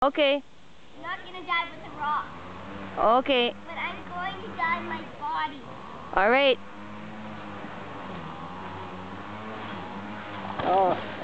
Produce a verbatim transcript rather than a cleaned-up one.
Okay. I'm not gonna die with a rock. Okay. But I'm going to die in my body. All right. Oh.